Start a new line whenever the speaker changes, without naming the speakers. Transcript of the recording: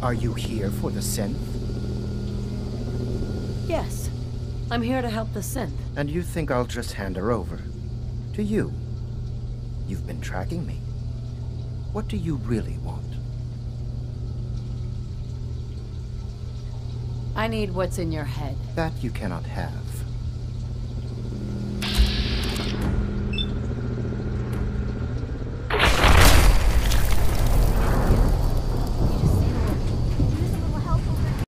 Are you here for the synth?
Yes. I'm here to help the synth.
And you think I'll just hand her over? To you? You've been tracking me. What do you really want?
I need what's in your head.
That you cannot have.